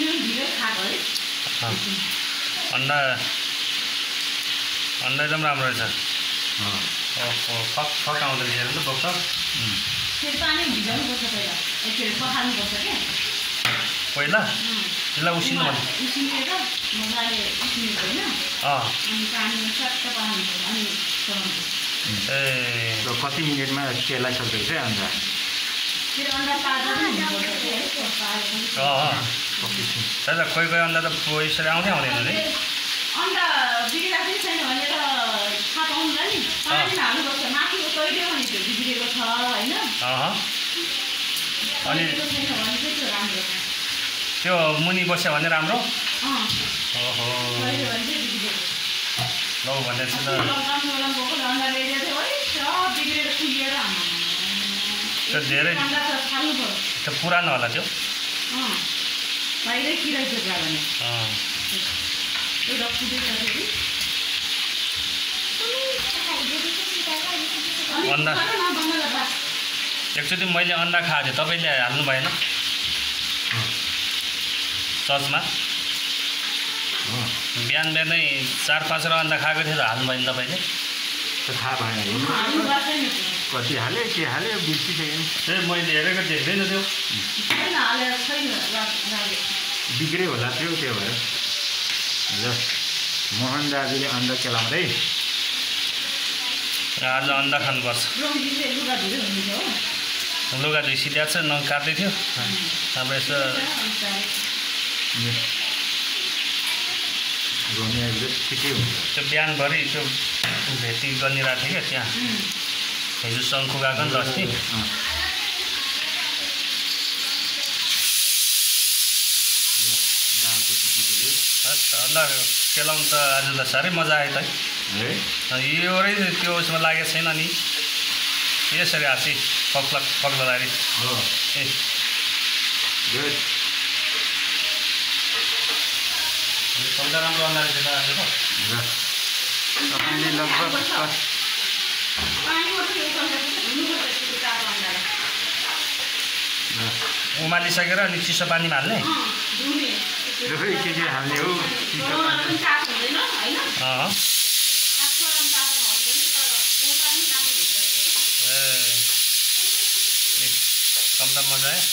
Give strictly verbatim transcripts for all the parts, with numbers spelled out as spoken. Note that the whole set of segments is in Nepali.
अन्डा अन्डा एकदम राम्रो रहेछ। ओहो फक फक आउँदो रहेछ नि त बोक्छ। पहिला त्यसलाई उसिन्नु पर्छ। ए कति मिनटमा केलाई सक्दैछ अन्डा? दादा कोही कोही अन्डा त यसरी आउँदै आउँदैन नि। अन्डा बिग्रेको चाहिँ छैन भनेर थाहा पाउनुलाई नि पानीमा हाल्नुपर्छ। माथिको तैले पनि त्यो बिग्रेको छ होइन। अनि त्यो मुनि बस्यो भने राम्रो। ओहो लौ भनेपछि त त्यो धेरै त्यो पुरानो होला त्यो। बाहिरै किराइसक्यो भने अन्डा एकचोटि मैले अन्डा खाएको थिएँ, तपाईँले हाल्नु भएन ससमा? बिहान बिहानै चार पाँचवटा अन्डा खाएको थिएँ त हाल्नु भएन तपाईँले? थाहा भएन कति हाल्यो के हाल्यो बिर्सिसकेँ। ए मैले हेरेको देख्दैन त्यो बिग्रे होला त्यो त्यो भएर। ल मोहन दाजुले अन्डा केलाउँदै आज अन्डा खानुपर्छ। लुगा धुइ सिध्याएको छ नङ काट्दै थियो। अब यसो ठिकै हुन्छ। त्यो बिहानभरि त्यो भेटी गरिरहेको थियो क्या त्यहाँ हिजो शङ्खु गएको नि त अस्ति। अन्डा केलाउनु त आज त साह्रै मजा आयो त है। यो त्यो उसमा लागेको छैन नि यसरी हाँसी पक्ला पक्लादाखेरि। ए सबैभन्दा राम्रो अन्डा रहेछ आज त। तपाईँले लगभग उमालिसकेर अनि चिसो पानीमा हाल्ने। के के हाल्ने हो? ए कम त मजा आयो।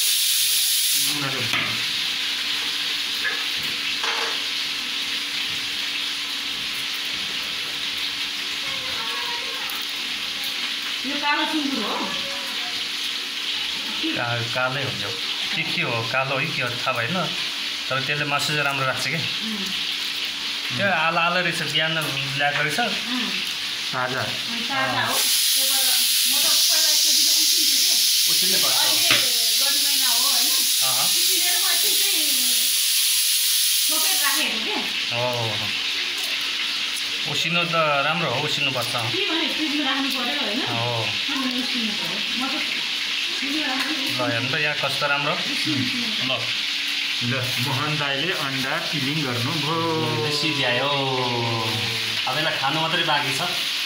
यो कालो सुँगुर हो? कालै हो त्यो के के हो कालो है के हो थाहा भएन, तर त्यसले मासु चाहिँ राम्रो राख्छ कि। त्यो आलो आलो रहेछ बिहान ल्याएको रहेछ ताजा ताजा हो। उसिन्नै पर्छ। गरी महिना हो होइन उसिनेर म एकछिन चाहिँ छोपेर राखेको के। हो उसिनो त राम्रो हो, उसिन्नुपर्छ। के भने फ्रिजमा राख्नु पर्यो होइन? हो उसिन्नु पर्यो। म त ल हेर्नु त यहाँ कस्तो राम्रो। ल ल मोहन दाइले अन्डा पिलिङ गर्नुभयो। सिध्यायो। अब यसलाई खानु मात्रै बाँकी छ।